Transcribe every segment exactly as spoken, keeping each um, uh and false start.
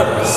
Brothers.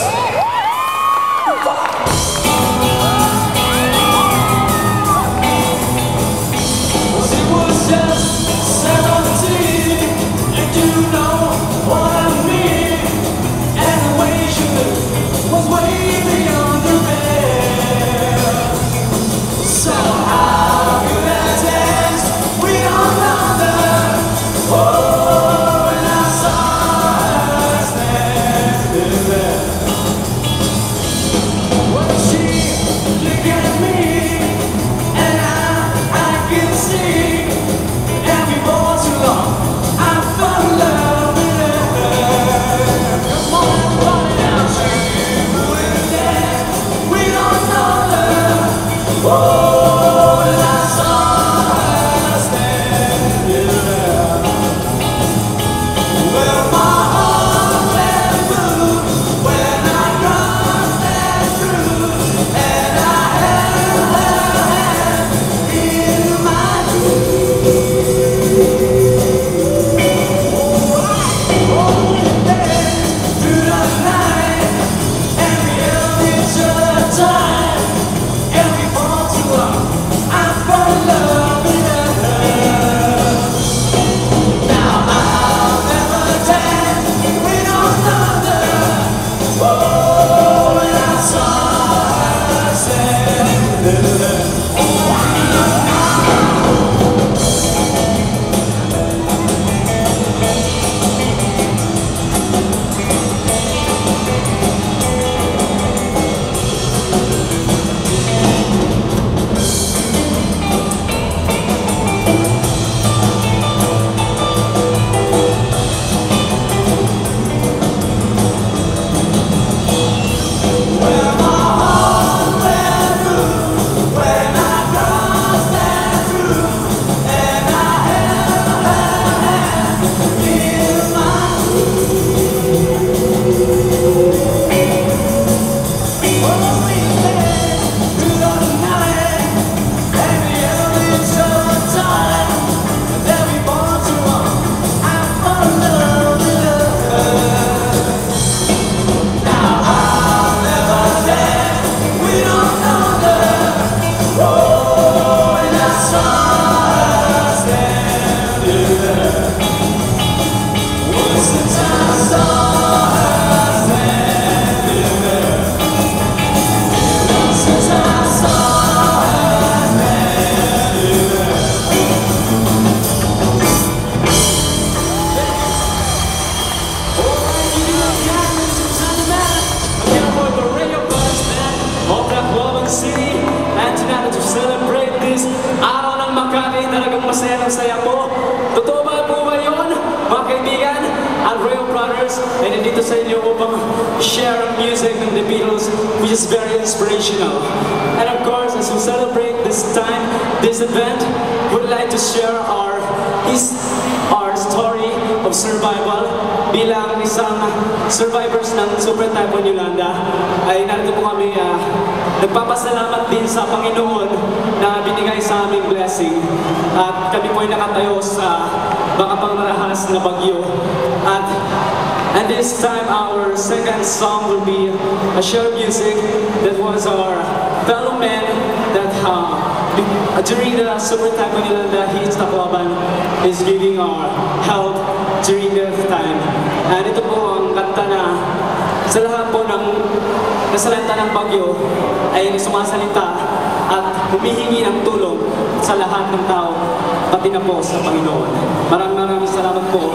City, and tonight to celebrate this Araw ng Makati. Talagang masaya-saya po. Totoo ba po ba yun, mga kaibigan? Ang R E O Brothers ay nandito sa inyo upang share ang music ng The Beatles, which is very inspirational. And of course, as we celebrate this time, this event, we'd like to share our is our story of survival. Bilang isang survivors ng Super Typhoon Yolanda, ay narito po kami uh, nagpapasalamat din sa Panginoon na binigay sa aming blessing. At kami po ay nakatayo sa baka pangrahas na bagyo. At and this time our second song will be a share music that was our fellow man that uh, during the Super Typhoon Yolanda hits Tacloban is giving our help during that time. And ito po ang kanta na sa lahat po ng nasalanta ng bagyo ay sumasalita at humihingi ng tulong sa lahat ng tao, pati na po sa Panginoon. Maraming maraming salamat po.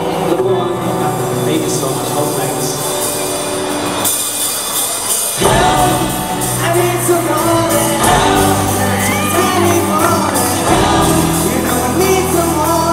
Thank you so much. All thanks. Help! I need somebody. Help! I need more. Help! You know I need some more.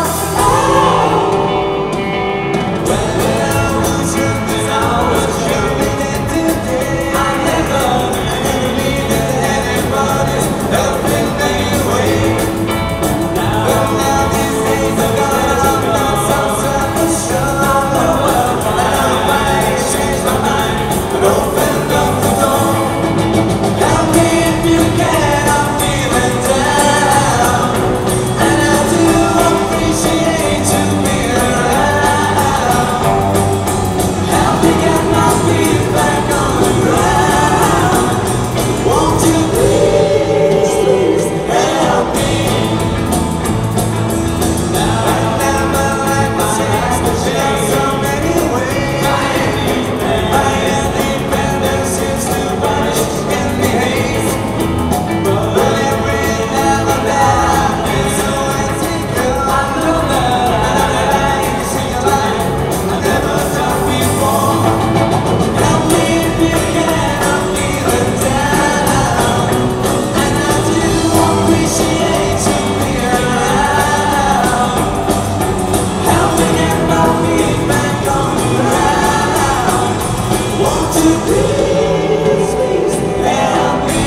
When I was young, I was younger than today. I never, never needed anybody's helping me away. But now these days are gone, I'm not so self-assured. I'm the one that I'm Please, please help me.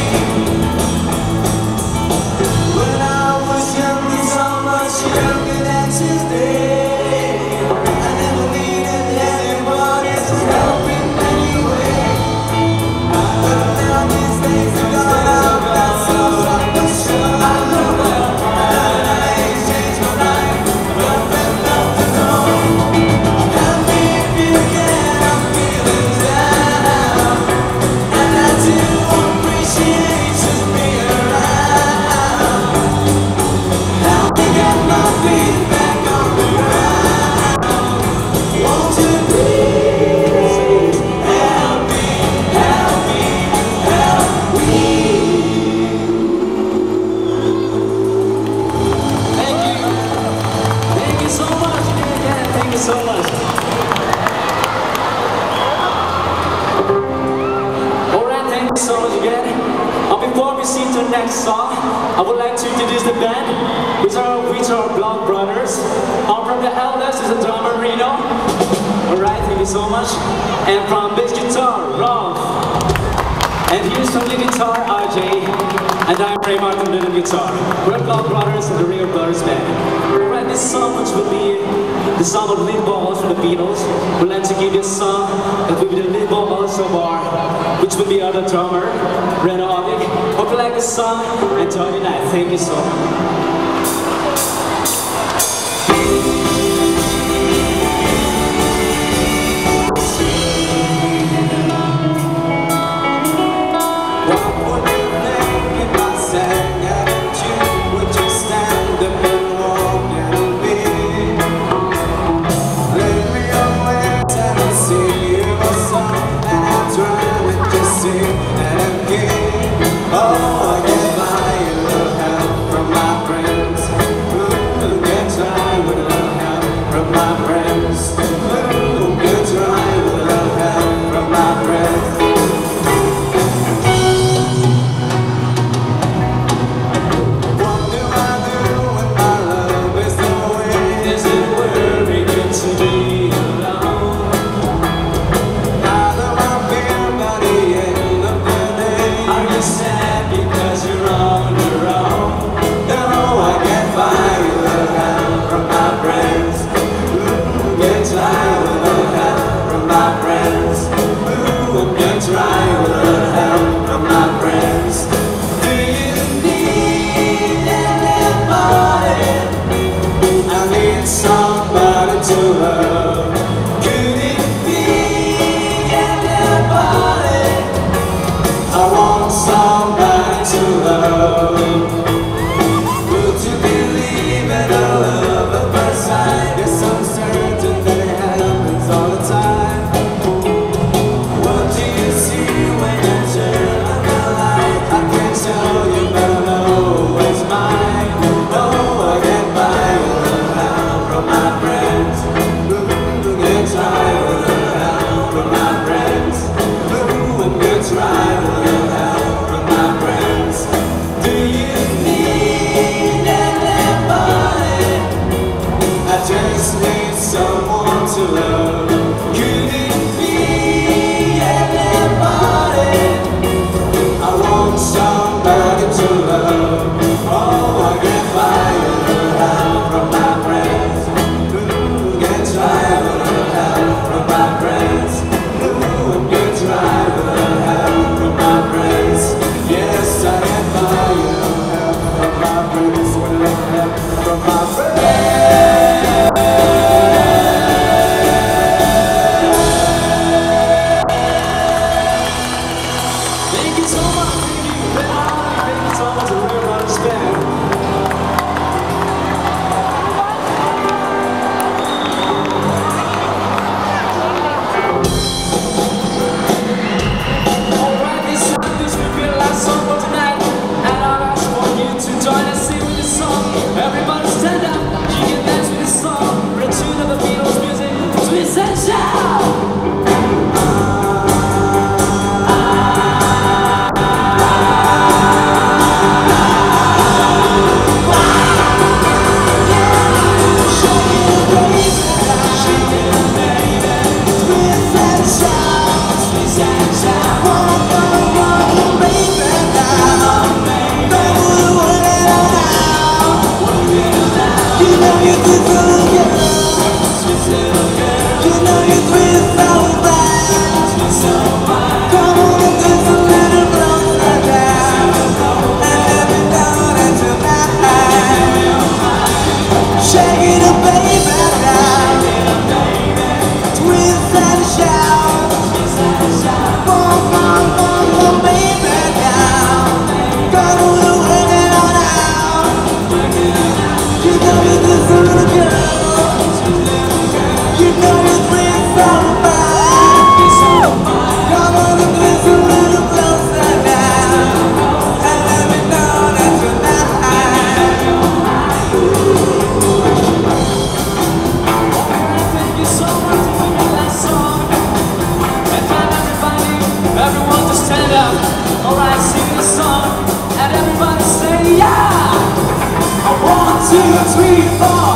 When I was younger, so much younger than today, I never needed anybody's help in any way. But now these days are gone, I've got so I'm sure I know well that I ain't changed my life, but there's enough to know. Help me if you can, I'm feeling down, and I do appreciate you being around. Help me get my feet back on the ground. Won't you please help me, help me, help me? Thank you. Thank you so much. Yeah, thank you so much. Alright, thank you so much again. Uh, before we see the next song, I would like to introduce the band, which are which are Blood Brothers. Uh, from the eldest is the drummer Reno. Alright, thank you so much. And from bass guitar, Araw. And here's from the guitar, R J. And I'm Ray Martin, little guitar. We're Blood Brothers and the Real Brothers Band. Alright, this song, which will be the song of lead vocals from the Beatles. We'd like to give you a song that will be the lead vocals of our, which will be our drummer, Reno Ovic. Hope you like this song and enjoy the night. Thank you so much. What would you think if I sang at you? Would you stand up and walk at me? Lead me away till I sing you a song, and I'll try to just sing and again. Oh, I get by a little help from my friends. Ooh, get try with a little help from my friends. Ooh, get try with a little help from my friends. What do I do when my love is away? Is it very good to be alone? How do I feel by the end of the day? Are you sad because you're on your own? No, I get by with a little help from my friends. Ooh, get try with a little help from my friends. Ooh, get try with a little help from my friends. Do you need anybody? I need somebody to love. Could it be anybody? I want somebody to love. Would you believe in a love at first sight? Yes, I'm certain that it happens all the time. What do you see when you turn on the light? I can't tell you, but I know it's mine. Oh, I get by with a little help from my friends. Ooh, get try with a little help from my friends. Ooh, and get try with a little help from my friends. Do you need anybody? I just need someone to love. Could it be anybody? I want somebody to love. Oh, I get by a little help from my friends. Ooh, get try with a little help from my friends. Ooh, get try with a little help from my friends. Yes, I get by a little help from my friends. With a little help from my friends. Thank you so much. Thank you. Thank you so much. The Real Brothers Band. Alright, this song, this will be the last song for tonight. And I'll ask for you to join us, sing with this song. Everybody stand up. You can dance with this song. We're a tune of the Beatles music. Twist and shout. Alright, sing the song, and everybody say yeah! One, two, three, four.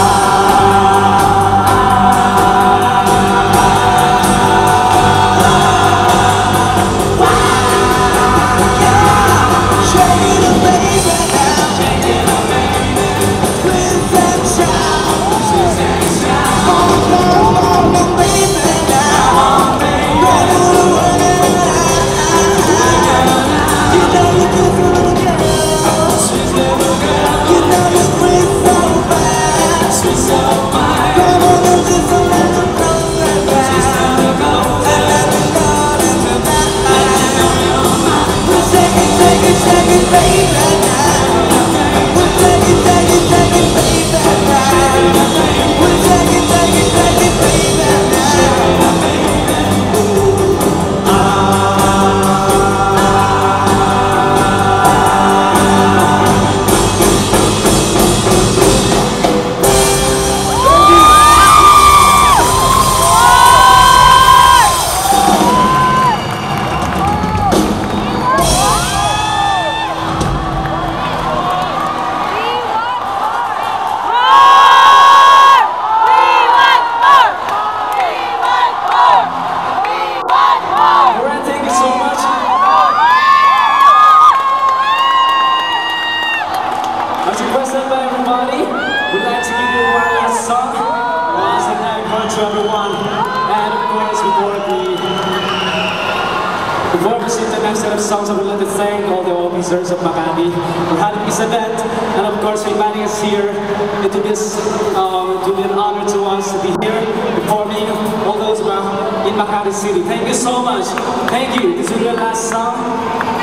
Before we sing the next set of songs, I would like to thank all the officers of Makati for having this event, and of course for inviting us here. It will be, um, it will be an honor to us to be here performing all those in Makati City. Thank you so much. Thank you. This will be the last song.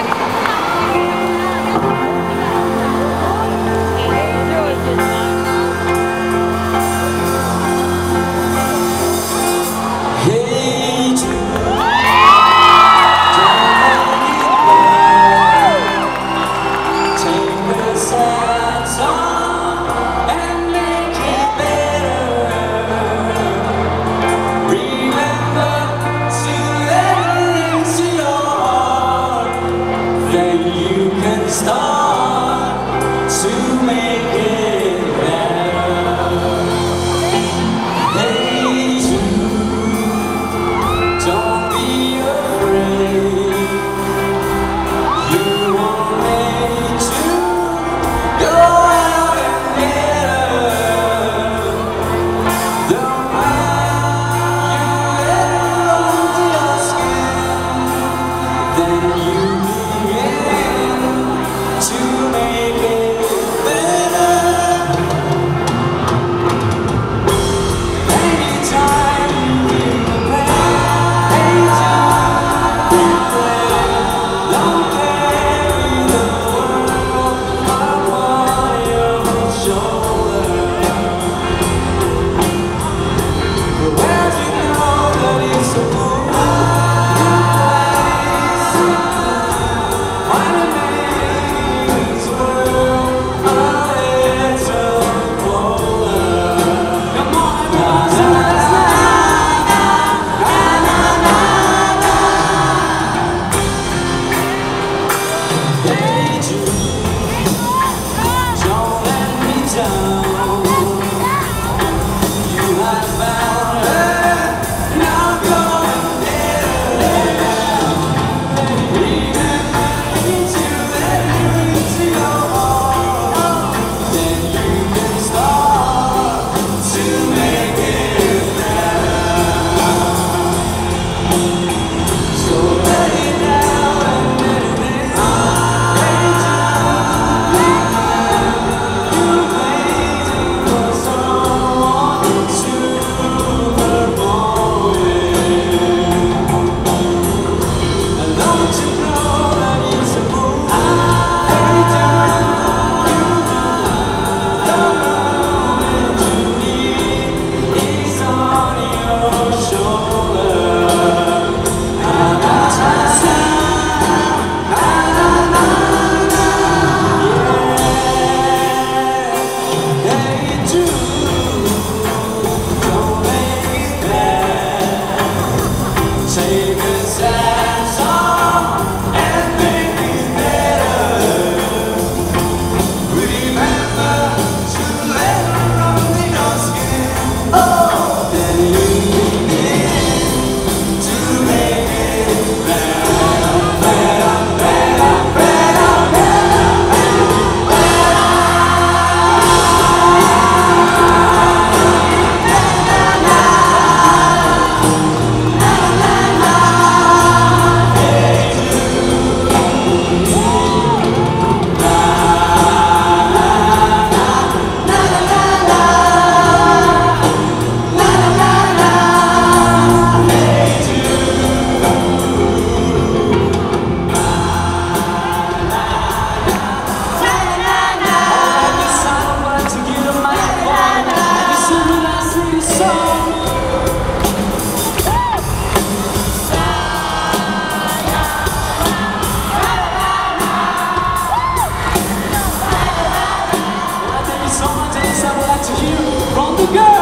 to go!